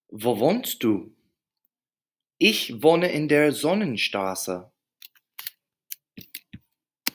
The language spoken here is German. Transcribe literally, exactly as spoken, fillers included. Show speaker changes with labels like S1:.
S1: Wo wohnst du? Ich wohne in der Sonnenstraße.